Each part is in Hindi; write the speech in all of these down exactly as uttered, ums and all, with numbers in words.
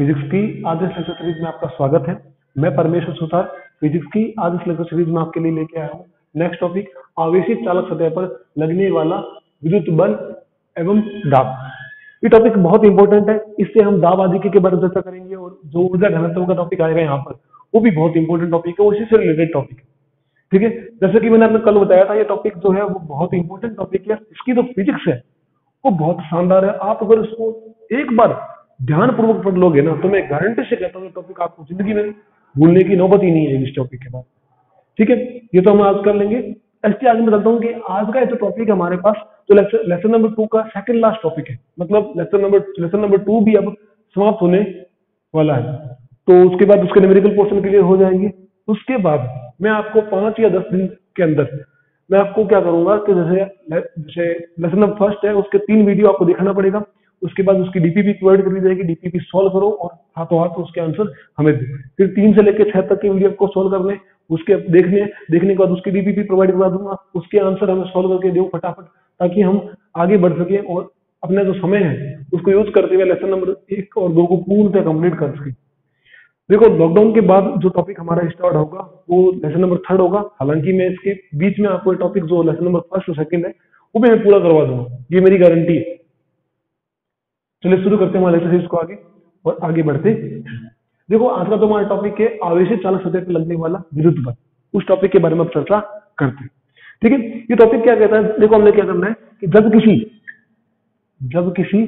फिजिक्स की आदर्श लेक्चर सीरीज में आपका स्वागत है। मैं परमेश्वर सुतार फिजिक्स की आदर्श लेक्चर सीरीज में आपके लिए लेके आया हूँ नेक्स्ट टॉपिक, आवेशित चालक सतह पर लगने वाला विद्युत बल एवं दाब। ये टॉपिक बहुत इंपॉर्टेंट है, इससे हम दाब आदि के बारे में चर्चा करेंगे और जो ऊर्जा घनत्व का टॉपिक आएगा यहाँ पर वो भी बहुत इंपॉर्टेंट टॉपिक है, उसी से रिलेटेड टॉपिक है। ठीक है, जैसे कि मैंने आपको कल बताया था, ये टॉपिक जो है वो बहुत इंपॉर्टेंट टॉपिक है। इसकी जो फिजिक्स है वो बहुत शानदार है। आप अगर इसको एक बार ध्यानपूर्वक पढ़ लोगे ना तो मैं गारंटी से कहता हूँ टॉपिक आपको जिंदगी में भूलने की नौबत ही नहीं है इस टॉपिक के बाद। ठीक है, ये तो हम आज कर लेंगे। इसके आगे मैं बताता हूँ कि आज का जो टॉपिक है हमारे पास, तो लेक्चर लेसन नंबर टू का सेकंड लास्ट टॉपिक है, मतलब lecture number lesson number two भी अब समाप्त होने वाला है। तो उसके बाद उसके न्यूमेरिकल पोर्शन क्लियर हो जाएंगे। उसके बाद मैं आपको पांच या दस दिन के अंदर मैं आपको क्या करूंगा कि जैसे जैसे लेसन नंबर फर्स्ट है उसके तीन वीडियो आपको दिखाना पड़ेगा। उसके बाद उसकी डीपीपी प्रोवाइड कर दी जाएगी, डीपीपी सॉल्व करो और हाथों हाथ उसके आंसर हमें दो। फिर तीन से लेकर छह तक के वीडियो को सॉल्व करने, उसके देखने देखने के बाद उसकी डीपीपी प्रोवाइड करवा दूंगा, उसके आंसर हमें सॉल्व करके दो फटाफट, ताकि हम आगे बढ़ सके और अपना जो समय है उसको यूज करते हुए लेसन नंबर एक और दो को पूर्णतः कंप्लीट कर सके। देखो, लॉकडाउन के बाद जो टॉपिक हमारा स्टार्ट होगा वो लेसन नंबर थर्ड होगा। हालांकि मैं इसके बीच में आपको टॉपिक जो लेसन नंबर फर्स्ट और सेकंड है वो भी मैं पूरा करवा दूंगा, ये मेरी गारंटी है। चलिए शुरू करते हैं हमारे लेक्चर को आगे और आगे बढ़ते। देखो, आज का तो हमारा टॉपिक है आवेशित चालक सतह पर लगने वाला विद्युत बल। उस टॉपिक के बारे में अब चर्चा करते हैं। ठीक है, ये टॉपिक क्या कहता है, देखो हमने क्या करना है कि जब किसी जब किसी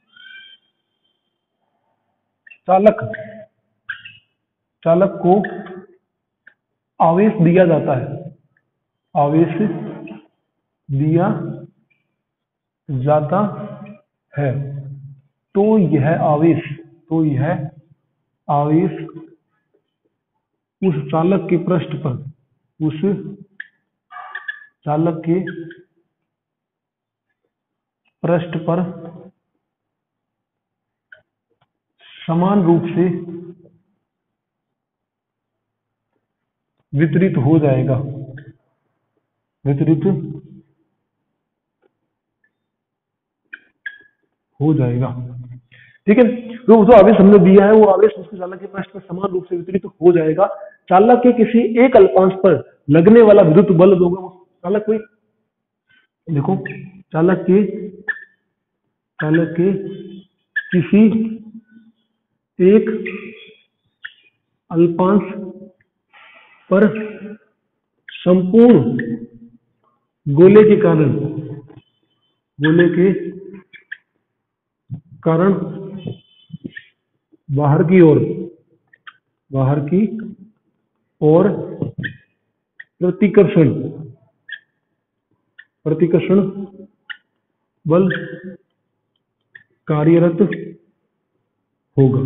चालक चालक को आवेश दिया जाता है आवेश दिया जाता है तो यह आवेश तो यह आवेश उस चालक के पृष्ठ पर उस चालक के पृष्ठ पर समान रूप से वितरित हो जाएगा वितरित हो जाएगा ठीक है, तो जो आवेश हमने दिया है वो आवेश उसके चालक के पृष्ठ पर समान रूप से वितरित हो जाएगा। चालक के किसी एक अल्पांश पर लगने वाला विद्युत बल होगा वो चालक कोई देखो चालक के चालक के किसी एक अल्पांश पर संपूर्ण गोले के कारण गोले के कारण बाहर की ओर बाहर की ओर प्रतिकर्षण प्रतिकर्षण बल कार्यरत होगा।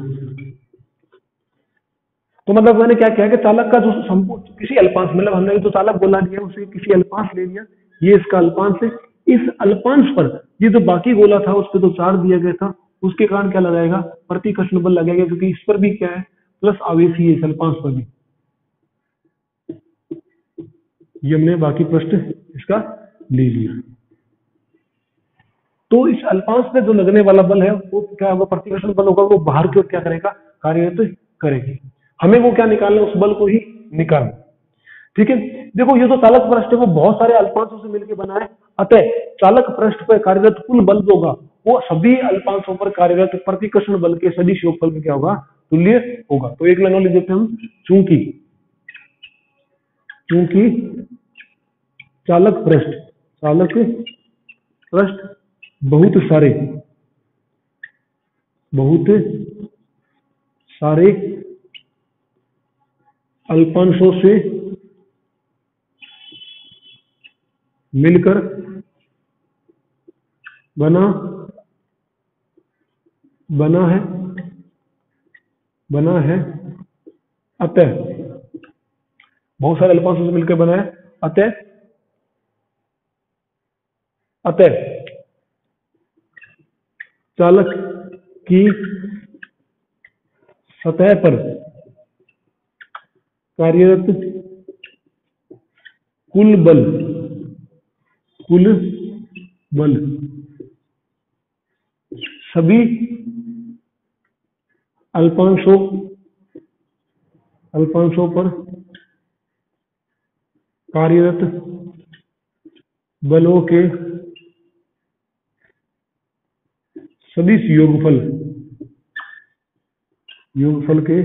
तो मतलब मैंने क्या किया कि चालक का जो संपूर्ण किसी अल्पांश, मतलब हमने जो चालक गोला दिया उसे किसी अल्पांश ले लिया, ये इसका अल्पांश है। इस अल्पांश पर ये जो बाकी गोला था उस पर जो चार्ज दिया गया था उसके कारण क्या लगाएगा, प्रतिकर्षण बल लगेगा, क्योंकि इस पर भी क्या है प्लस आवेश ही है, इस अल्पांश पर भी। ये हमने बाकी पृष्ठ इसका ले लिया। तो इस अल्पांश पे जो लगने वाला बल है वो क्या होगा, प्रतिकर्षण बल होगा, वो बाहर की ओर क्या करेगा, कार्यरत करेगी। हमें वो क्या निकालना है, उस बल को ही निकालना। ठीक है, देखो ये जो चालक पृष्ठ है वो बहुत सारे अल्पांशों से मिलकर बना है, अतः चालक पृष्ठ पर कार्यरत कुल बल जो होगा वो सभी अल्पांशों पर कार्यरत प्रतिकर्षण बल के सदिश योगफल में क्या होगा, तुल्य होगा। तो एक लाइन और लिख देते हैं हम, चूंकि चूंकि चालक पृष्ठ चालक पृष्ठ बहुत सारे बहुत सारे अल्पांशों से मिलकर बना बना है बना है अतः बहुत सारे अल्पांशों से मिलकर बना है अतः अतः चालक की सतह पर कार्यरत कुल बल कुल बल सभी अल्पांशों अल्पांशों पर कार्यरत बलों के सदिश योगफल योगफल के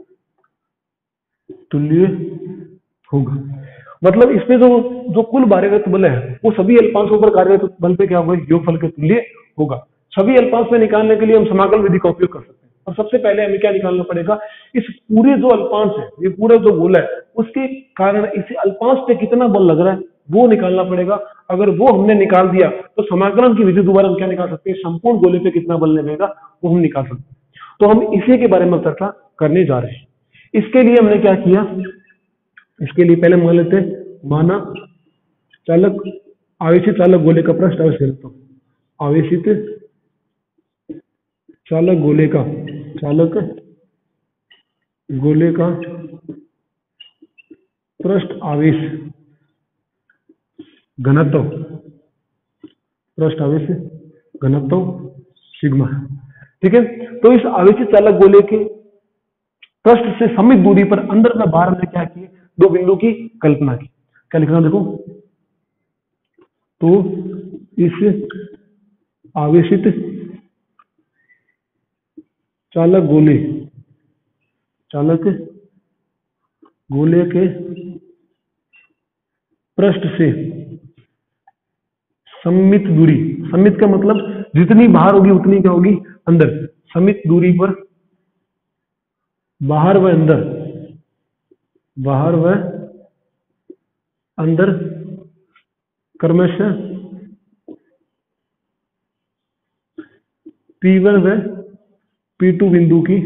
तुल्य होगा। मतलब इसमें जो जो कुल कार्यरत बल है वो सभी अल्पांशों पर कार्यरत बल पे क्या होगा, योगफल के तुल्य होगा। सभी अल्पांश में निकालने के लिए हम समाकल विधि का उपयोग कर सकते हैं। और सबसे पहले हमें क्या निकालना पड़ेगा, इस पूरे जो अल्पांश है, ये पूरा जो गोला है, उसके कारण इस अल्पांश पे कितना बल लग रहा है वो निकालना पड़ेगा। अगर वो हमने निकाल दिया तो समाकलन की विधि दोबारा हम क्या निकाल सकते हैं, संपूर्ण गोले पे कितना बल लगेगा वो हम निकाल सकते हैं। तो हम इसी के बारे में चर्चा करने जा रहे हैं। इसके लिए हमने क्या किया, इसके लिए पहले मान लेते हैं, माना चालक आवेशित चालक गोले का पृष्ठ आवेश लेता हूं। आवेशित चालक गोले का चालक गोले का पृष्ठ आवेश घनत्व पृष्ठ आवेश घनत्व सिग्मा है। ठीक है, तो इस आवेशित चालक गोले के पृष्ठ से समित दूरी पर अंदर में बाहर में क्या किए, दो बिंदु की कल्पना की। क्या लिखना देखो, तो इस आवेशित चालक गोले चालक गोले के पृष्ठ से समित दूरी, समित का मतलब जितनी बाहर होगी उतनी क्या होगी अंदर, समित दूरी पर बाहर व अंदर बाहर व अंदर क्रमशः पी वन व पी टू बिंदु की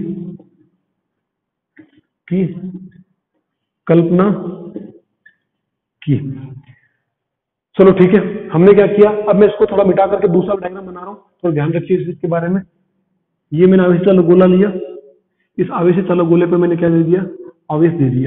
की कल्पना की। चलो ठीक है, हमने क्या किया, अब मैं इसको थोड़ा मिटा करके दूसरा डायग्राम बना रहा हूं, थोड़ा ध्यान रखिए इस चीज के बारे में। ये मैंने आवेशित चालक गोला लिया, इस आवेशित चालक गोले पे मैंने क्या दे दिया, आवेश दे दिया।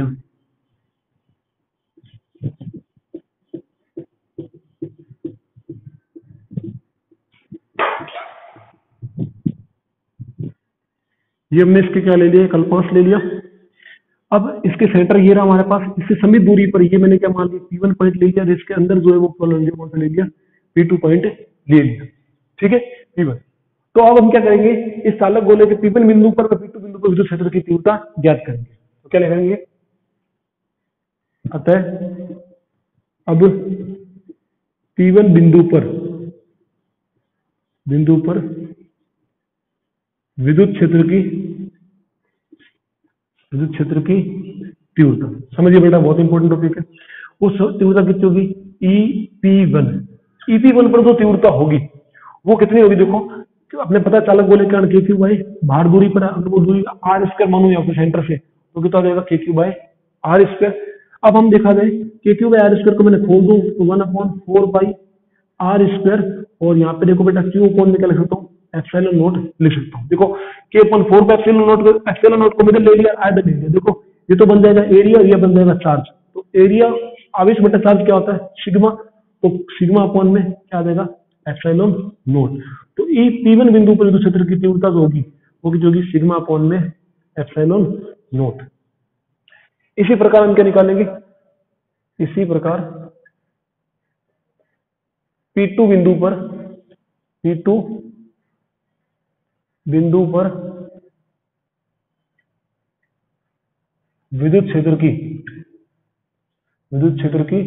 ये हमने इसके क्या ले लिया, कल्पांश ले लिया। अब इसके सेंटर ये रहा हमारे पास, इससे समित दूरी पर ये मैंने क्या मान लिया, पी वन पॉइंट ले लिया, इसके अंदर जो है वो कौन सा ले लिया, पी टू पॉइंट ले लिया। ठीक है, पी वन। तो अब हम क्या करेंगे, इस चालक गोले के पी वन बिंदु पर पी टू बिंदु पर विद्युत क्षेत्र की तीव्रता ज्ञात करेंगे। तो क्या लिखेंगे, अतः अब पी वन बिंदु पर बिंदु पर विद्युत क्षेत्र की विद्युत क्षेत्र की तीव्रता, समझिए बेटा बहुत इंपॉर्टेंट टॉपिक है। उस तीव्रता कितनी होगी, E P one. E P one पर जो तीव्रता होगी वो कितनी होगी, देखो तो अपने पता चालक गोले का के क्यू बाई बाहर दूरी पर, अगर वो दूरी आर स्क्वायर मानो या फिर सेंटर से, तो कितना देगा के क्यू बाई आर स्क्वायर। अब हम देखा जाए के क्यू बाई आर स्क्वायर को मैंने खोल दूं तो one upon four by R square, और यहाँ पे देखो बेटा क्यू अपॉन में क्या लिख सकता हूँ, एप्सिलॉन नोट लिख सकता हूँ। देखो के upon four by epsilon nought, epsilon nought को मिडिल ले लिया, आधा ले लिया, देखो ये तो बन जाएगा एरिया और ये बन जाएगा चार्ज। तो एरिया आवेश बटा चार्ज क्या होता है, सिग्मा। तो सिग्मा अपॉन में क्या आ जाएगा, एप्सिलॉन नोट। तो ई पी वन बिंदु पर विद्युत क्षेत्र की तीव्रता जो होगी वो की होगी सिग्मा अपॉन में एप्सिलॉन नोट। इसी प्रकार हम क्या निकालेंगे, इसी प्रकार पी टू बिंदु पर पी टू बिंदु पर विद्युत क्षेत्र की विद्युत क्षेत्र की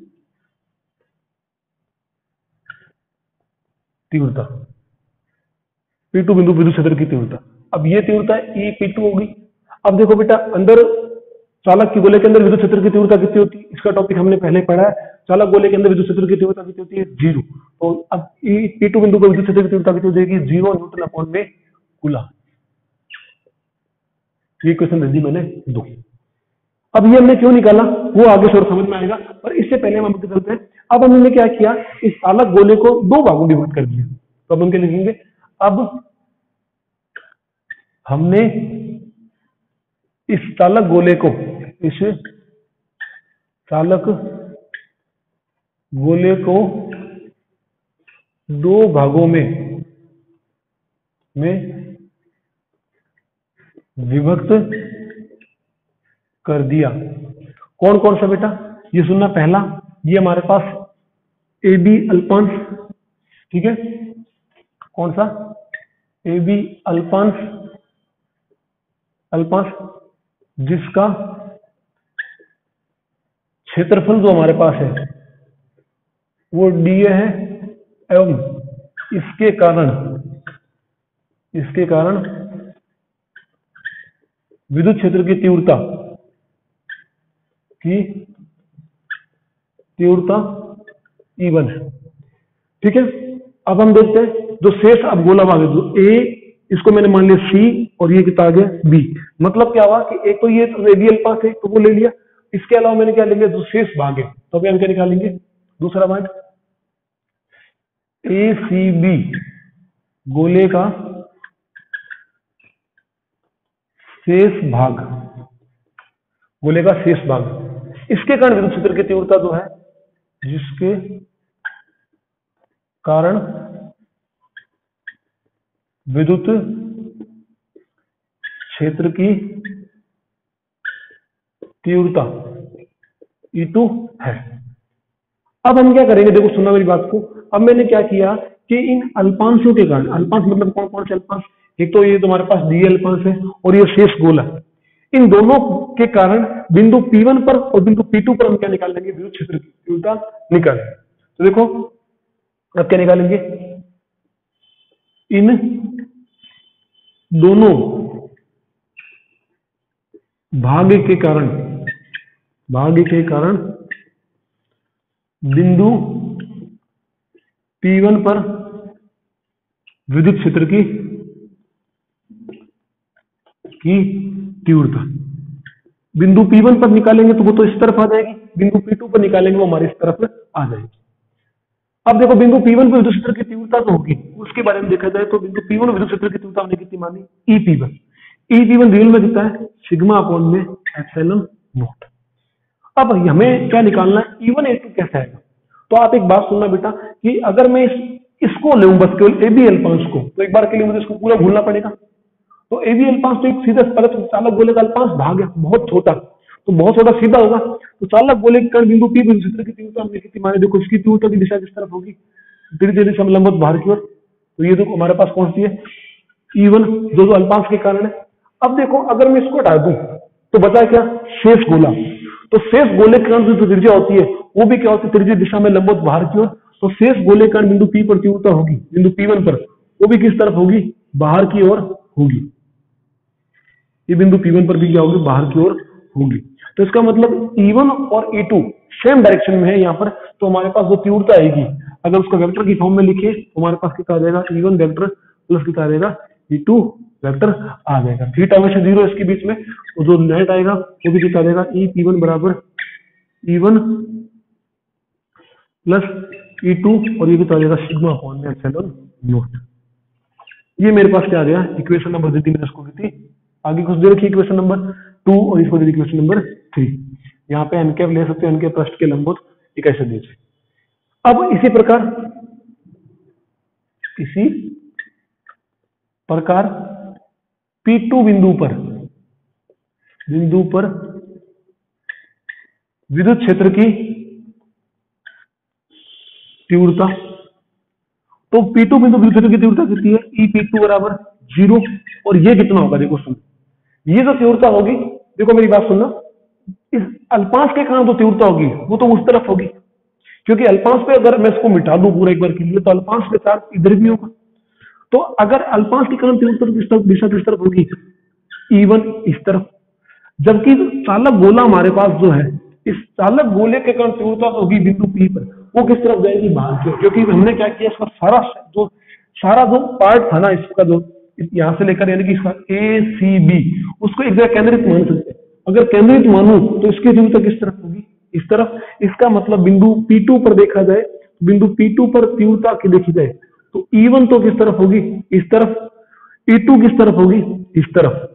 तीव्रता, पी टू बिंदु विद्युत क्षेत्र की तीव्रता। अब ये तीव्रता ई पी टू होगी। अब देखो बेटा अंदर चालक के गोले के अंदर विद्युत क्षेत्र की तीव्रता कितनी होती है, इसका टॉपिक हमने पहले पढ़ा है। चालक गोले के अंदर विद्युत क्षेत्र की तीव्रता कितनी होती है, जीरो। तो अब ई पी टू बिंदु पर विद्युत क्षेत्र की तीव्रता कितनी हो जाएगी, जीरो न्यूटन अपॉन में कूलम। ये क्वेश्चन दे दी मैंने दो। अब ये हमने क्यों निकाला वो आगे थोड़ा समझ में आएगा, पर इससे पहले हम आगे चलते हैं। अब हमने क्या किया, इस चालक गोले को दो भागों में विभाजित कर दिया। तो अब हम क्या लिखेंगे, अब हमने इस चालक गोले को इस चालक गोले को दो भागों में में विभक्त कर दिया। कौन कौन सा बेटा, ये सुनना, पहला ये हमारे पास ए बी अल्पांश, ठीक है, कौन सा, ए बी अल्पांश, अल्पांश जिसका क्षेत्रफल जो हमारे पास है वो डी ए है, एवं इसके कारण इसके कारण विद्युत क्षेत्र की तीव्रता की तीव्रता ई वन है, ठीक है। अब हम देखते हैं जो शेष अब गोला भाग है, जो ए, इसको मैंने मान लिया सी और ये कितना आ गया बी। मतलब क्या हुआ कि एक तो ये तो रेडियल पास है तो वो ले लिया, इसके अलावा मैंने क्या ले लिया, जो शेष भाग है, तो अभी हम क्या निकालेंगे, दूसरा भाग ए सी बी गोले का शेष भाग, गोले का शेष भाग, इसके कारण विद्युत क्षेत्र की तीव्रता जो है, जिसके कारण विद्युत क्षेत्र की तीव्रता ई टू है। अब हम क्या करेंगे, देखो सुनना मेरी बात को। अब मैंने क्या किया कि इन अल्पांशों के कारण, अल्पांश मतलब कौन कौन से अल्पांश, एक तो ये तुम्हारे पास डी अल्पांश है और ये शेष गोला, इन दोनों के कारण बिंदु पी वन पर और बिंदु पी टू पर हम क्या निकाल लेंगे, विद्युत क्षेत्र की तीव्रता निकालेंगे। तो देखो अब क्या निकालेंगे, इन दोनों भाग के कारण भाग के कारण बिंदु पी वन पर विद्युत क्षेत्र की की तीव्रता, बिंदु पी वन पर निकालेंगे तो वो तो इस तरफ आ जाएगी, बिंदु पी टू पर निकालेंगे वो हमारे इस तरफ आ जाएगी। अब देखो बिंदु पी वन पर विद्युत क्षेत्र की तीव्रता तो होगी, उसके बारे में देखा जाए तो बिंदु पी वन विद्युत क्षेत्र की तीव्रता हमने कितनी मानी, E P one. E P one real में कितना है, सिग्मा अपॉन में एप्सिलॉन नॉट। अब हमें क्या निकालना है, ई वन ए टू कैसे आएगा। तो आप एक बात सुनना बेटा कि अगर मैं इस, इसको लूं बस केवल ए बी अल्पांश को, तो एक बार के लिए मुझे इसको पूरा भूलना पड़ेगा। तो ए बी अल्पांश तो एक सीधा परत चालक गोले का अल्पांश भाग है, बहुत छोटा, तो बहुत छोटा सीधा होगा। तो चालक गोले के कारण बिंदु पी विद्युत क्षेत्र की तीव्रता हमने कितनी मानी, देखो इसकी तीव्रता की दिशा किस तरफ होगी, धीरे दिशा में लंबवत बाहर की ओर। तो ये देखो हमारे पास कौन सी है, ई वन, जो जो अल्पांश के कारण है। अब देखो अगर मैं इसको हटा दूं तो बचा क्या, शेष गोला। तो शेष गोले के कारण जो त्रिज्या होती है वो भी क्या होती है, त्रिज्या दिशा में लंबवत बाहर की ओर। तो शेष गोले के कारण बिंदु पी पर तीव्रता होगी, बिंदु पी वन पर, वो भी किस तरफ होगी, बाहर की ओर होगी। ये बिंदु पी वन पर भी क्या होगी, बाहर की ओर होगी। तो इसका मतलब ई वन और ई टू सेम डायरेक्शन में है यहाँ पर। तो हमारे पास जो तीव्रता आएगी, अगर उसको वेक्टर की फॉर्म में लिखे तो हमारे पास कितना आ जाएगा, ई वन वेक्टर प्लस कितना आ जाएगा, ई टू वेक्टर आ जाएगा। थीटा में से जीरो इसके बीच में, तो जो नेट आएगा वो भी कितना आ जाएगा, ई पी वन बराबर E one plus E two, और ये कितना आ जाएगा, सिग्मा अपॉन में एप्सिलॉन नॉट। ये मेरे पास क्या आ गया, इक्वेशन नंबर दी थी मैंने इसको की थी। आगे कुछ दे रखी इक्वेशन नंबर टू और इसको दे इक्वेशन नंबर थ्री। यहाँ पे एनकेप ले सकते हो, एनकेप पृष्ठ के लंबवत एक ऐसे दे। अब इसी प्रकार इसी प्रकार पी टू बिंदु पर बिंदु पर विद्युत क्षेत्र की तीव्रता, तो पी टू बिंदु विद्युत क्षेत्र की तीव्रता कितनी है, ई पी टू बराबर जीरो। और ये कितना होगा, देखो सुन, ये जो तीव्रता होगी, देखो मेरी बात सुनना, इस अल्पांश के कारण जो तीव्रता होगी वो तो उस तरफ होगी, क्योंकि अल्पांश पे अगर मैं इसको मिटा दूं पूरा एक बार के लिए तो अल्पांश के साथ इधर भी होगा। तो अगर अल्पांश के कारण तीव्रता किस तरफ, दिशा किस तरफ होगी, ई वन इस तरफ। जबकि चालक गोला हमारे पास जो है, इस चालक गोले के कारण तीव्रता होगी बिंदु पी पर, वो किस तरफ जाएगी, बाहर की, क्योंकि हमने क्या किया, इसका सारा जो सारा जो पार्ट था ना इसका, जो यहां से लेकर यानी कि इसका ए सी बी, उसको एक जगह केंद्रित मान सकते हैं। अगर केंद्रित मानूं तो इसकी तीव्रता किस तरफ होगी, इस तरफ। इसका मतलब बिंदु पी टू पर देखा जाए, बिंदु पी टू पर तीव्रता की देखी जाए तो ई वन तो किस तरफ होगी, इस तरफ, ई टू किस तरफ होगी, इस तरफ।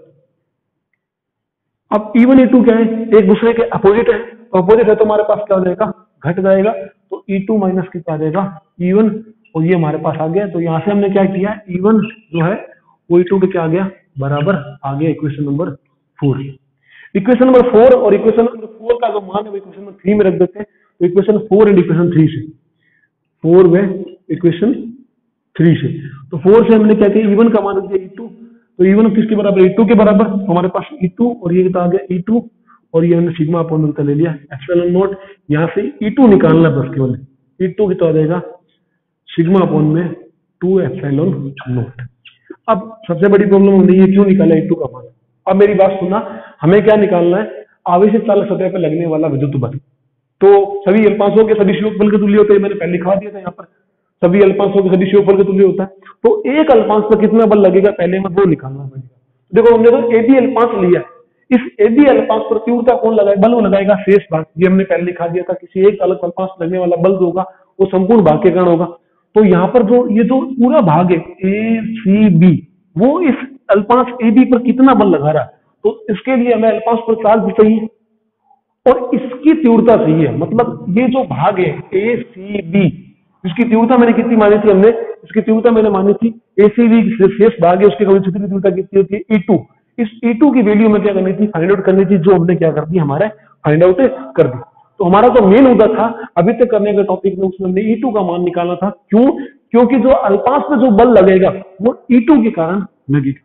अब ई वन ई टू क्या है, एक दूसरे के अपोजिट है, तो अपोजिट है तो हमारे पास क्या हो जाएगा, घट जाएगा। तो ई टू माइनस कितना आ जाएगा, ई वन, और ये हमारे पास आ गया। तो यहां से हमने क्या किया, ई वन जो है वो ई टू के क्या आ गया, बराबर आ गया equation number four. Equation number four और इक्वेशन नंबर फोर का जो मान है वो इक्वेशन नंबर थ्री में रख देते हैं। तो equation four and equation three से, फोर में इक्वेशन थ्री से, तो फोर से हमने क्या किया, ई वन का मान दिया ई टू, तो ई वन किसके बराबर, ई टू के बराबर, तो हमारे पास ई टू और ये कितना आ गया ई टू, और ये हमने सिग्मा अपॉन रूट का ले लिया एप्सिलॉन नॉट। यहाँ से ई टू निकालना बस केवल, ई टू कितना आ जाएगा सिग्मा अपॉन में टू एप्सिलॉन नॉट। अब सबसे बड़ी प्रॉब्लम हमने ये क्यों निकाला ई टू का मान। अब मेरी बात सुनना, हमें क्या निकालना है, आवेशित चालक सतह पर लगने वाला विद्युत बल। तो सभी अल्पांशों के सभी योग बल के तुल्य होते हैं, मैंने पहले लिखा दिया था यहाँ पर, सभी अल्पांशों के सभी योग बल के तुल्य होता है। तो एक अल्पांश पर कितना बल लगेगा पहले हमें वो निकालना पड़ेगा। देखो हमने तो ए बी अल्पांश लिया, इस ए बी अल्पांश पर तीव्रता कौन लगाएगा, बल वो लगाएगा शेष भाग, ये हमने पहले लिखा दिया था, किसी एक चालक अल्पांश लगने वाला बल जो होगा वो संपूर्ण भाग के कारण होगा। तो यहाँ पर जो ये जो पूरा भाग है ए सी बी, वो इस अल्पांश ए बी पर कितना बल लगा रहा है, तो इसके लिए हमें अल्पांश पर चार्ज चाहिए और इसकी तीव्रता चाहिए। मतलब ये जो भाग है ए सी बी, इसकी तीव्रता मैंने कितनी मानी थी, हमने इसकी तीव्रता मैंने मानी थी ए सी बी शेष भाग है उसके कवि की तीव्रता कितनी होती है ई टू। इस ई टू की वैल्यू में क्या करनी थी, फाइंड आउट करनी थी, जो हमने क्या कर दी हमारे फाइंड आउट कर दी। तो हमारा जो मेन मुद्दा था अभी तक करने का टॉपिक में, उसमें हमने ई टू का मान निकालना था। क्यों, क्योंकि जो अल्पांश में जो बल लगेगा वो ई टू के कारण लगेगा।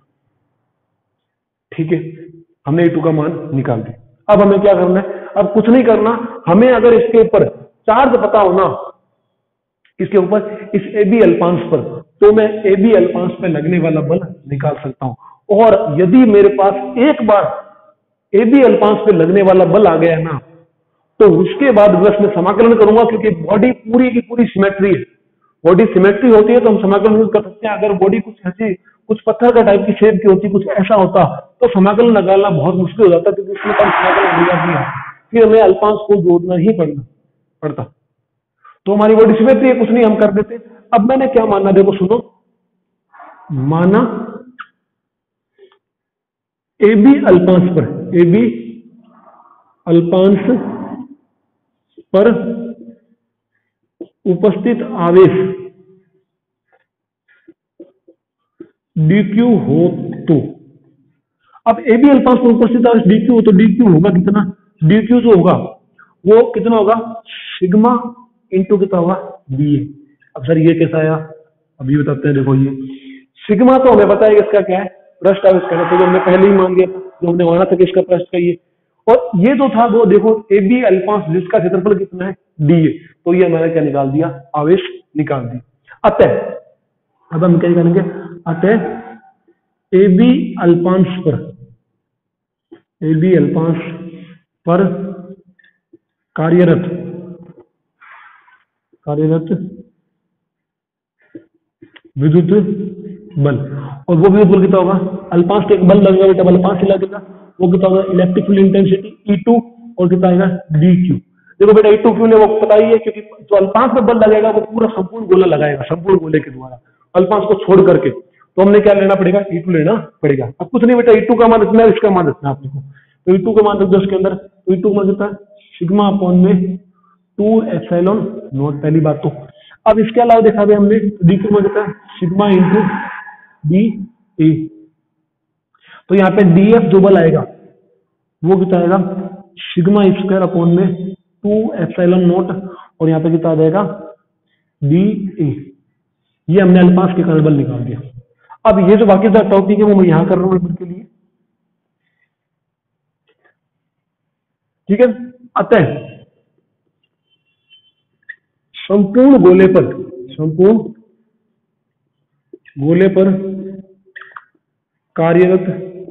ठीक है, हमने ई टू का मान निकाल दिया। अब हमें क्या करना है, अब कुछ नहीं करना, हमें अगर इसके ऊपर चार्ज पता होना, इसके ऊपर इस ए बी अल्पांश पर, तो मैं ए बी अल्पांश पे लगने वाला बल निकाल सकता हूं। और यदि मेरे पास एक बार ए बी अल्पांश पे लगने वाला बल आ गया ना, तो उसके बाद बस मैं समाकलन करूंगा, क्योंकि बॉडी पूरी की पूरी सिमेट्री है। बॉडी सिमेट्री होती है तो हम समाकलन यूज कर सकते हैं। अगर बॉडी कुछ ऐसी, कुछ पत्थर का टाइप की शेप की होती, कुछ ऐसा होता, तो समाकलन निकालना बहुत मुश्किल हो जाता, क्योंकि उसमें कम समाकलन हो जाती है, फिर हमें अल्पांश को जोड़ना ही पड़ना पड़ता। तो हमारी बॉडी सिमेट्री है, कुछ नहीं हम कर देते। अब मैंने क्या माना, देखो सुनो, माना ए बी अल्पांश पर, ए बी अल्पांश पर उपस्थित आवेश dq हो, तो अब ए बी अल्पांश पर उपस्थित आवेश dq हो, तो dq होगा कितना, dq जो होगा वो कितना होगा, सिग्मा इंटू कितना होगा बी ए। अब सर ये कैसा आया, अभी बताते हैं। देखो ये सिग्मा तो हमें पता है इसका क्या है, पृष्ठ आवेश का, तो हमने पहले ही मान लिया था, जो हमने माना था कि इसका पृष्ठ का ये, और ये जो था वो देखो ए बी अल्पांश जिसका क्षेत्रफल कितना है डी ए, तो ये हमारा क्या निकाल दिया, आवेश निकाल दिया। अतः अब हम क्या निकालेंगे, अतः ए बी अल्पांश पर, ए बी अल्पांश पर कार्यरत कार्यरत विद्युत बल, और वो विद्युत बल कितना होगा, अल्पांश के एक बल लगेगा बेटा, अल्पांश से लगेगा, वो कितना होगा electric field intensity E two, और कितना आएगा डी क्यू। देखो बेटा ई टू क्यों है वो पता ही है, क्योंकि जो अल्पांश में बल लगेगा वो पूरा संपूर्ण गोला लगाएगा, संपूर्ण गोले के द्वारा, अल्पांश को छोड़ करके। तो हमने क्या लेना पड़ेगा, ई टू लेना पड़ेगा। अब कुछ नहीं बेटा, ई टू का मान इतना है, इसका मान इतना है आपको, तो ई टू का मान रख दो इसके अंदर, तो ई टू मान कितना है, सिग्मा अपॉन में टू एप्सिलॉन नॉट, पहली बात तो। अब इसके अलावा देखा भी हमने डी क्यू में कितना है, सिग्मा इंटू डी ए, तो यहाँ पे डी एफ जो बल आएगा वो कितना आएगा, सिग्मा स्क्वायर अपॉन में टू एप्सिलॉन नॉट, और यहाँ पे कितना आ जाएगा डी ए। ये हमने अल्पांश के कारण बल निकाल दिया। अब ये जो बाकी का टॉपिक है वो मैं यहां कर रहा हूं के लिए, ठीक है। अतः संपूर्ण गोले पर, संपूर्ण गोले पर कार्यरत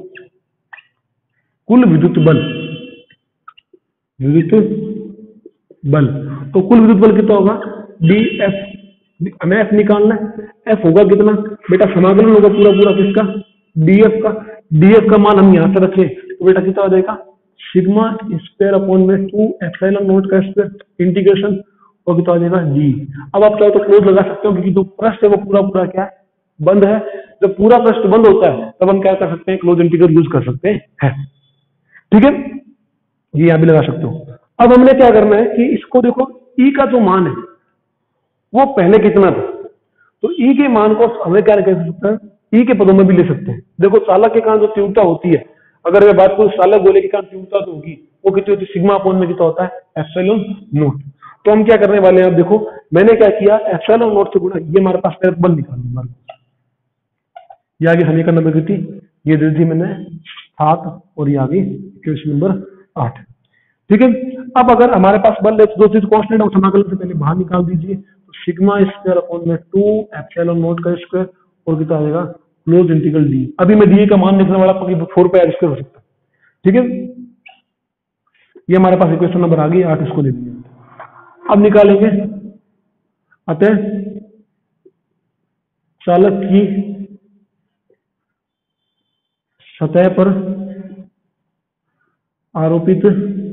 कुल विद्युत बल, विद्युत बल, तो कुल विद्युत बल कितना होगा, डी एफ, हमें एफ निकालना है, एफ होगा कितना बेटा, समाकलन होगा पूरा पूरा किसका, डीएफ का। डीएफ का मान हम यहां से रखें तो बेटा कितना आ जाएगा, सिग्मा स्क्वायर अपॉन में टू एप्सिलॉन नॉट का स्क्वायर इंटीग्रेशन, और कितना आ जाएगा जी। अब आप चाहो तो क्लोज लगा सकते हो, क्योंकि जो पृष्ठ है वो पूरा पूरा क्या है, बंद है। जब पूरा पृष्ठ बंद होता है तब हम क्या कर सकते हैं, क्लोज इंटीग्रल यूज कर सकते हैं, ठीक है, ये यहां भी लगा सकते हो। अब हमने क्या करना है कि इसको देखो, ई का जो मान है वो पहले कितना था, तो ई के मान को हमें क्या कह सकते हैं, ई के पदों में भी ले सकते हैं। देखो चालक के कारण जो तीव्रता होती है, अगर मैं बात करूं चालक गोले के कारण तीव्रता तो होगी, वो कितनी होती है, सिग्मा अपॉन में कितना होता है, एप्सिलॉन नॉट। तो हम क्या करने वाले हैं, अब देखो मैंने क्या किया, एप्सिलॉन नॉट से गुणा, ये हमारे पास मेरे बल निकाल दूंगा, ये आगे समीकरण नंबर कितनी, ये दे दी मैंने सात, और ये आगे क्वेश्चन नंबर आठ। ठीक है, अब अगर हमारे पास बल है तो दो चीज कांस्टेंट है, समाकलन से पहले बाहर निकाल दीजिए, तो सिग्मा स्क्वायर अपॉन में टू एप्सिलॉन नॉट का स्क्वायर, और कितना आ जाएगा क्लोज इंटीग्रल डी। अभी मैं डी का मान निकलने वाला फोर पे स्क्वायर हो सकता है। ठीक है, ये हमारे पास इक्वेशन नंबर आ गई आठ, इसको ले लेंगे। अब निकालेंगे, अतः चालक की सतह पर आरोपित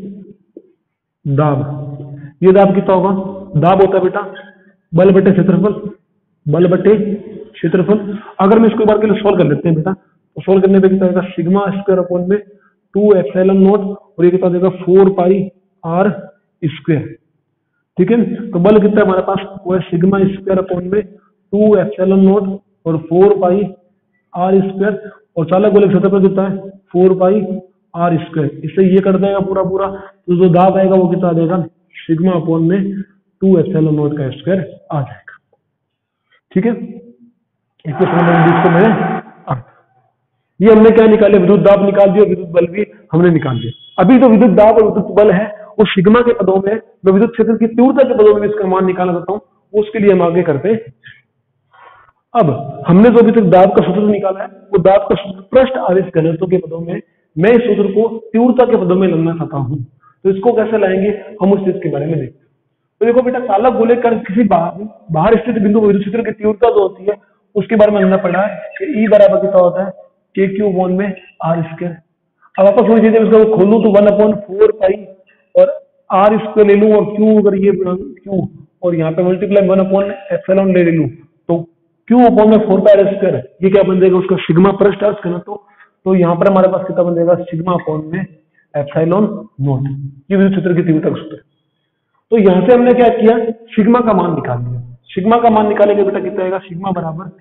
दाब, ये दाब कितना होगा, दाब होता है बेटा बल बटे क्षेत्रफल, बल बटे क्षेत्रफल। अगर मैं इसको एक बार के लिए सोल्व कर लेते हैं बेटा, तो सोल्व करने पे कितना आएगा, सिग्मा स्क्वायर अपॉन में टू एप्सिलॉन नॉट, और ये कितना देगा फोर पाई आर स्क्वायर। ठीक है, तो बल कितना है हमारे पास, वो है सिग्मा स्क्वायर अपॉन में टू एप्सिलॉन नॉट और फोर पाई आर स्क्वायर, और चालक गोले क्षेत्रफल कितना है, फोर पाई आर स्क्वायर। इससे ये कर देगा पूरा पूरा, तो जो दाब आएगा वो कितना देगा, सिग्मा अपॉन में टू एप्सिलॉन नॉट का स्क्वायर आ जाएगा। ठीक है, इक्वेशन नंबर बीस को मैंने आठ, ये हमने क्या निकाले, विद्युत दाब निकाल दिया, विद्युत बल भी हमने निकाल दिया। अभी जो विद्युत दाब और विद्युत बल है वो सिग्मा के पदों में, मैं विद्युत क्षेत्र की तीव्रता के पदों में इसका मान निकालना चाहता हूँ, उसके लिए हम आगे करते हैं। अब हमने जो अभी तक दाब का सूत्र निकाला है, वो दाब का सूत्र पृष्ठ आवेश घनत्व के पदों में, मैं इस सूत्र को तीव्रता के पदों में लाना चाहता हूं, तो इसको कैसे लाएंगे हम उस चीज के बारे में देखते हैं। तो देखो बेटा, चालक गोले कर किसी बाहर बाहर स्थित बिंदु विद्युत क्षेत्र की तीव्रता जो होती है उसके बारे में हमने पढ़ा है कि ई बराबर कितना होता है, के क्यू अपॉन में आर स्क्वायर। अब वापस वही चीजें इसको खोल तो वन अपॉन फोर पाई और आर स्क्वायर ले लूं, और क्यू अगर ये क्यू और यहाँ पे मल्टीप्लाई वन अपॉन एप्सिलॉन ले लूं, तो क्यू अपॉन में फोर पाई आर स्क्वायर, ये क्या बन जाएगा उसका सिग्मा पृष्ठ आवेश घनत्व। तो यहाँ पर हमारे पास कितना बन जाएगा, सिग्मा अपॉन में एप्सिलॉन नॉट, ये विद्युत क्षेत्र की तीव्रता का सूत्र है। तो यहां से हमने क्या किया, सिग्मा का मान निकाल दिया। सिग्मा का मान निकालेंगे बेटा कितना आएगा, सिग्मा बराबर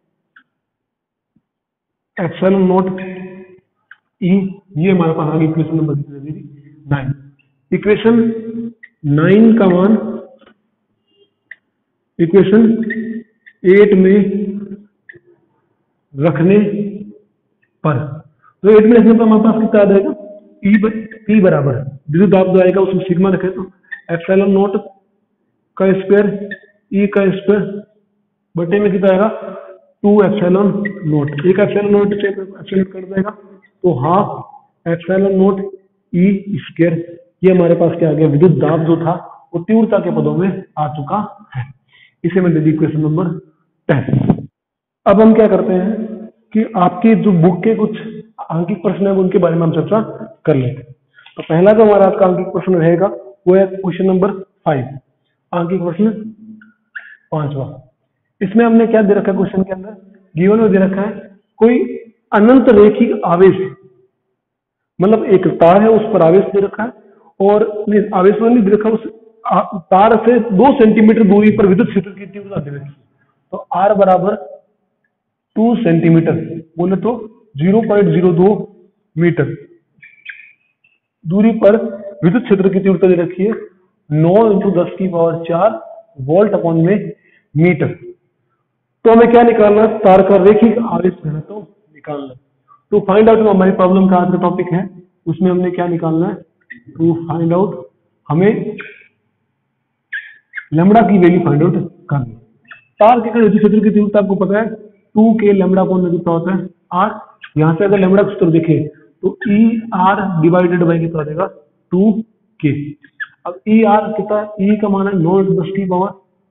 एप्सिलॉन नॉट ई, ये हमारे पास आ गई equation number nine. Equation nine का मान इक्वेशन एट में रखने पर, तो एट में रखने पर हमारे पास कितना आ जाएगा, ई ई बराबर विद्युत दाब जो आएगा उसमें सिग्मा रखे तो एप्सिलॉन नॉट का स्क्वायर ई का स्क्वायर बटे में कितना आएगा, टू एप्सिलॉन नॉट, एक एप्सिलॉन नॉट से एप्सिलॉन कट जाएगा तो half epsilon naught E square. ये हमारे पास क्या आ गया, विद्युत दाब जो था वो तीव्रता के पदों में आ चुका है। इसे मैं दे दी इक्वेशन नंबर टेन। अब हम क्या करते हैं कि आपकी जो बुक के कुछ आंकिक प्रश्न है उनके बारे में हम चर्चा कर लेते हैं। तो पहला जो हमारा आपका आंकिक प्रश्न रहेगा वो है क्वेश्चन नंबर फाइव, आंकिक प्रश्न पांचवा। इसमें हमने क्या दे रखा है, क्वेश्चन के अंदर गिवन में दे रखा है कोई अनंत रेखिक आवेश, मतलब एक तार है उस पर आवेश दे रखा है, और आवेश नहीं दे रखा, उस तार से दो सेंटीमीटर दूरी पर विद्युत क्षेत्र की तीव्रता दे रखी है। तो आर बराबर टू सेंटीमीटर, बोले तो zero point zero two metre दूरी पर विद्युत क्षेत्र की तीव्रता दे रखी है नौ इंटू दस की पावर चार वोल्ट अपॉन में मीटर। तो हमें क्या निकालना है, तार का रेखिक आवेश घनत्व तो निकालना है। टू फाइंड आउट, हमारी प्रॉब्लम का आज का टॉपिक है, उसमें हमने क्या निकालना है, टू फाइंड आउट, हमें लैम्बडा की वैल्यू फाइंड आउट करनी है। तार के विद्युत क्षेत्र की तीव्रता आपको पता है टू के लैम्बडा अपॉन में कितना होता है आर। यहां से अगर लैम्बडा का सूत्र देखें तो ई आर डिवाइडेड बाई कितना देगा टू के। अब ई आर कितना, ई का मान है नौ इंटू दस की पावर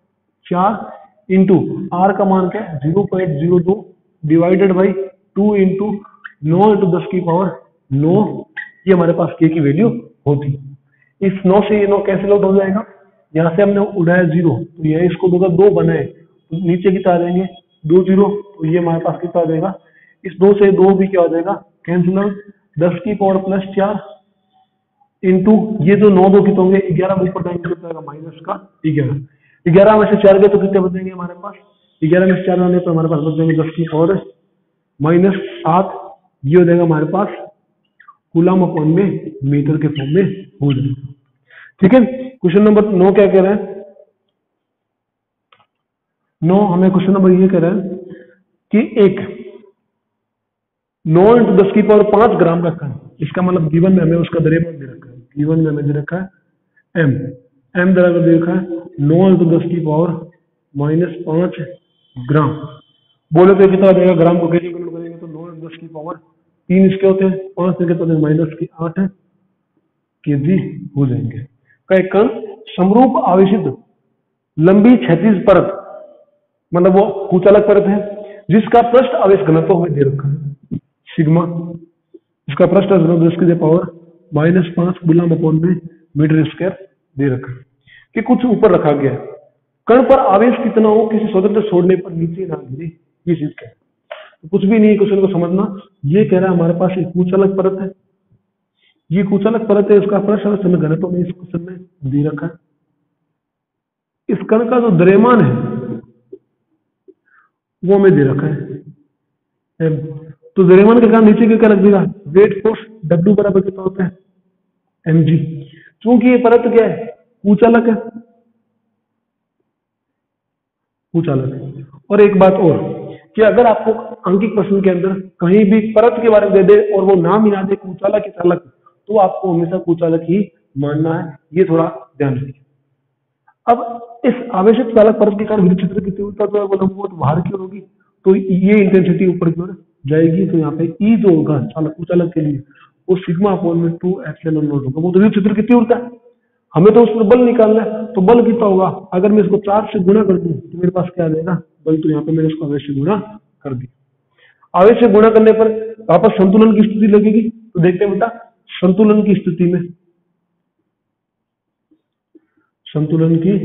चार इंटू आर का मान क्या है zero point zero two divided by two into नौ इंटू दस की पावर नौ, ये हमारे पास के की वैल्यू होती। इस नौ से ये नौ कैंसिल आउट हो जाएगा, यहाँ से हमने उड़ाया जीरो तो यह इसको दो दो बनाए तो नीचे कितना आ जाएंगे दो जीरो, तो ये हमारे पास कितना आ जाएगा, इस दो से दो भी क्या हो जाएगा कैंसिल आउट, दस की पावर प्लस चार इंटू ये जो नौ दो कितने होंगे ग्यारह, ऊपर जाएंगे कितना आएगा माइनस का ग्यारह, ग्यारह में से चार गए तो कितने बचेंगे हमारे पास, ग्यारह में से चार आने पर हमारे पास बच जाएंगे दस की पावर माइनस सात, ये हो जाएगा हमारे पास कूलम अपॉन में मीटर के फॉर्म में हो जाएगा। ठीक है, क्वेश्चन नंबर नौ क्या कह रहा है? नौ हमें क्वेश्चन नंबर ये कह रहा है कि एक नौ इंटू दस की पावर पांच ग्राम का कण, इसका मतलब गिवन में हमें उसका द्रव्यमान दे रखा है, गिवन में हमें दे रखा है एम, एम द्रव्यमान दे रखा है नौ इंटू दस की पावर माइनस पांच ग्राम। बोले तो कितना हो जाएगा? ग्राम को कैसे कन्वर्ट करेंगे तो नौ इंटू दस की पावर तीन इसके होते हैं, पांच से कितना माइनस की आठ है केजी हो जाएंगे। का एक कण समरूप आवेशित लंबी क्षैतिज परत, मतलब वो कुचालक परत है जिसका पृष्ठ आवेश घनत्व हमें दे रखा है सिग्मा, इसका पृष्ठ आवेश घनत्व दस की पावर माइनस पांच गुलाम अपॉन में मीटर स्क्वायर दे रखा है कि कुछ ऊपर रखा गया है। कण पर आवेश कितना हो किसी स्वतंत्र छोड़ने पर नीचे ना गिरे, ये चीज क्या है? तो कुछ भी नहीं, क्वेश्चन को समझना। ये कह रहा है हमारे पास एक कुचालक परत है, ये कुचालक परत है, उसका पृष्ठ आवेश घनत्व में इस क्वेश्चन में दे रखा है। इस कण का जो द्रव्यमान है वो हमें दे रखा है एम, तो द्रव्यमान के कारण नीचे क्या लग देगा? वेट फोर्स डब्ल्यू बराबर कितना होता है? M g. क्योंकि ये परत क्या है? कुचालक है, कुचालक है। और एक बात और कि अगर आपको अंकित प्रश्न के अंदर कहीं भी परत के बारे में दे दे और वो नाम ही ना दे कुचालक की चालक, तो आपको हमेशा कुचालक ही मानना है, ये थोड़ा ध्यान रखिए। अब इस आवेशित चालक परत के कारण विद्युत क्षेत्र की तीव्रता जो है वो लंबवत बाहर की ओर होगी, तो ये इंटेंसिटी ऊपर की ओर जाएगी। तो यहाँ पे ई जो होगा चालक कुचालक के लिए वो सिग्मा अपॉन में टू एप्सिलॉन नॉट होगा, वो तो विद्युत क्षेत्र की तीव्रता है। हमें तो उस पर बल निकालना है, तो बल कितना होगा? अगर मैं इसको चार से गुणा कर दूं तो मेरे पास क्या आ जाएगा? बल। तो यहाँ पे मैंने इसको आवेश से गुणा कर दिया। आवेश से गुणा करने पर वापस संतुलन की स्थिति लगेगी, तो देखते हैं बेटा संतुलन की स्थिति में, संतुलन की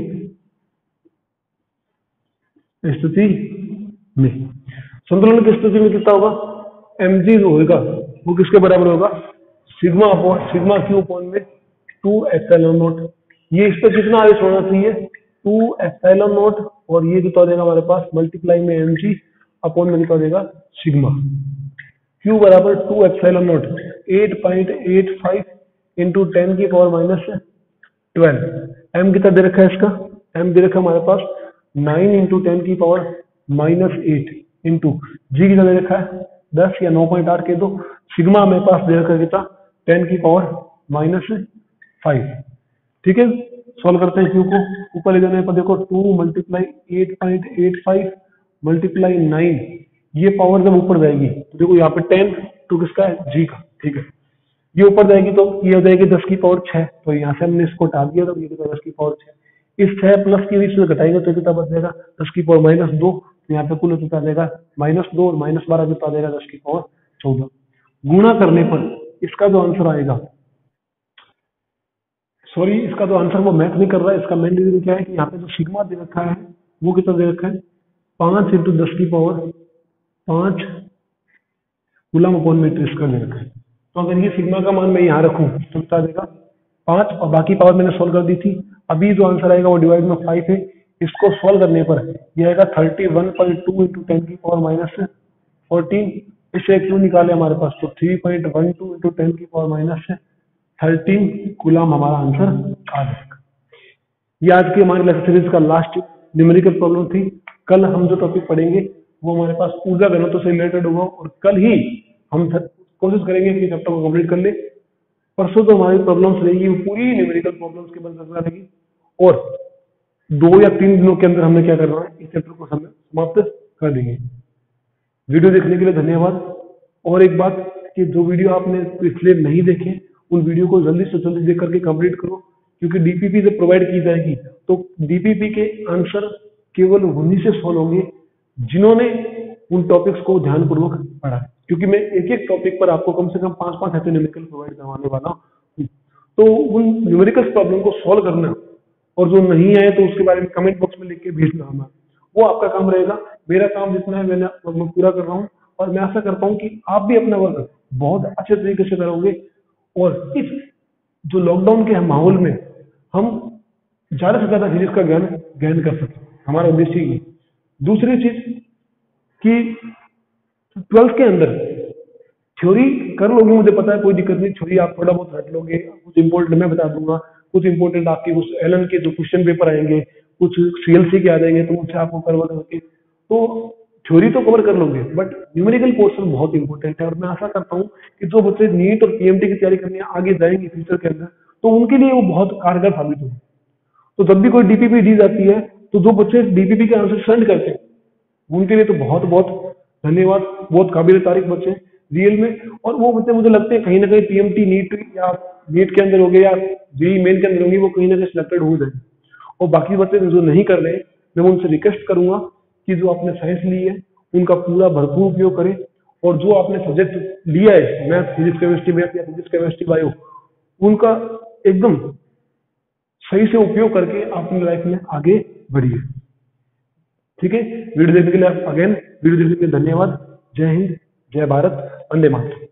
स्थिति में संतुलन की स्थिति में कितना होगा? एम जी जो होगा वो किसके बराबर होगा? Sigma upon sigma q upon में टू एप्सिलॉन नॉट। ये इस पर कितना आवेश होना चाहिए? टू एप्सिलॉन नॉट, और ये कितना हो जाएगा हमारे पास? मल्टीप्लाई में एम जी अपॉन में कितना हो जाएगा? सिग्मा। क्यू बराबर two epsilon naught eight point eight five into ten की पावर माइनस ट्वेल्व। एम कितना दे रखा है इसका? एम दे रखा है हमारे पास नाइन इंटू टेन की power minus eight into g कितना दे रखा है? दस या नौ पॉइंट आठ के दो। सिग्मा मेरे पास दे रखा है कितना? टेन की पावर माइनस फाइव। ठीक है, सॉल्व करते हैं क्यू को। ऊपर ले जाने पर देखो two multiply eight point eight five multiply nine, ये पावर जब ऊपर जाएगी तो देखो यहाँ पे टेन टू किसका है? जी का। ठीक है, ये ऊपर जाएगी तो ये हो जाएगी दस की पावर छह, तो यहाँ से हमने इसको हटा दिया तो ये दस की पावर छह। इस छह प्लस की बीच में घटाएंगे तो कितना बच जाएगा? दस की पावर माइनस दो। तो यहाँ पे कुल कितना आ जाएगा? माइनस दो और माइनस बारह कितना आ जाएगा? दस की पावर चौदह। गुणा करने पर इसका जो आंसर आएगा, सॉरी इसका जो आंसर वो मैथ नहीं कर रहा है, इसका मेन रीजन क्या है कि यहाँ पे जो सिग्मा दे रखा है वो कितना दे रखा है? पांच इंटू दस की पावर पांच गुलाम अपॉन मीटर स्क्वायर दे रखा है। तो अगर ये सिग्मा का मान मैं यहाँ रखूं तो कितना देगा? पांच, और बाकी पावर मैंने सोल्व कर दी थी। अभी जो आंसर आएगा वो डिवाइड में फाइव है, इसको सोल्व करने पर ये आएगा thirty one point two into ten की पावर माइनस फोर्टीन। इससे क्यों निकाले हमारे पास? तो three point one two into ten की पावर माइनस थर्टीन कूलम हमारा आंसर आ जाएगा। ये आज की हमारी लेक्चर सीरीज का लास्ट न्यूमेरिकल प्रॉब्लम थी। कल हम जो टॉपिक पढ़ेंगे वो हमारे पास ऊर्जा घनत्व से रिलेटेड होगा, और कल ही हम कोशिश करेंगे कि चैप्टर को कंप्लीट कर ले। परसों तो हमारी प्रॉब्लम्स रहेगी वो पूरी न्यूमेरिकल प्रॉब्लम्स के बल चर्चा रहेगी, और दो या तीन दिनों के अंदर हमने क्या करना है, इस चैप्टर को हमें समाप्त कर देंगे। वीडियो देखने के लिए धन्यवाद। और एक बात कि जो वीडियो आपने पिछले नहीं देखे उन वीडियो को जल्दी से जल्दी देख करके कंप्लीट करो, क्योंकि डीपीपी जब प्रोवाइड की जाएगी तो डीपीपी के आंसर केवल उन्हीं से सॉल्व होंगे जिन्होंने उन टॉपिक्स को ध्यानपूर्वक पढ़ा है, क्योंकि मैं एक एक टॉपिक पर आपको कम से कम पांच पांच ऐसे न्यूमेरिकल प्रोवाइड करवाने वाला हूँ। तो उन न्यूमेरिकल प्रॉब्लम को सॉल्व करना, और जो नहीं आए तो उसके बारे में कमेंट बॉक्स में लिख के भेजना हमें, वो आपका काम रहेगा। मेरा काम जितना है मैंने पूरा कर रहा हूँ, और मैं आशा करता हूँ कि आप भी अपना वर्क बहुत अच्छे तरीके से करोगे, और इस जो लॉकडाउन के माहौल में हम ज्यादा से ज्यादा फिजिक्स का ज्ञान ज्ञान कर सकते हैं, हमारा उद्देश्य ही। दूसरी चीज कि ट्वेल्थ के अंदर थ्योरी कर लोगे, मुझे पता है, कोई दिक्कत नहीं, थ्योरी आप थोड़ा बहुत रट लोगे, कुछ इंपॉर्टेंट मैं बता दूंगा, कुछ इंपॉर्टेंट आपके कुछ एलन के जो क्वेश्चन पेपर आएंगे, कुछ सीएलसी के आ जाएंगे, तो मुझसे आपको करवा करके तो थ्योरी तो कवर कर लोगे, बट न्यूमेरिकल पोर्शन बहुत इंपॉर्टेंट है। और मैं आशा करता हूँ कि जो बच्चे नीट और पीएमटी की तैयारी करने आगे जाएंगे फ्यूचर के अंदर, तो उनके लिए वो बहुत कारगर साबित होगी। तो जब भी कोई डीपीपी दी जाती है, तो जो बच्चे डीपीपी के आंसर सेंड करते हैं, उनके लिए तो बहुत बहुत धन्यवाद, बहुत काबिल तारीफ बच्चे रियल में। और वो बच्चे मुझे लगते हैं कहीं ना कहीं पीएमटी नीट या नीट के अंदर हो गए या जेई मेन के अंदर होंगे, वो कहीं ना कहीं सिलेक्टेड हो जाएंगे। और बाकी बच्चे जो नहीं कर रहे, मैं उनसे रिक्वेस्ट करूंगा कि जो आपने साइंस ली है उनका पूरा भरपूर उपयोग करें, और जो आपने सब्जेक्ट लिया है मैथ फिजिक्स केमिस्ट्री मैथ या फिजिक्स केमिस्ट्री बायो, उनका एकदम सही से उपयोग करके अपनी लाइफ में आगे बढ़िए। ठीक है, वीडियो देखने के लिए अगेन वीडियो देखने के लिए धन्यवाद। जय हिंद, जय भारत, वंदे मातरम।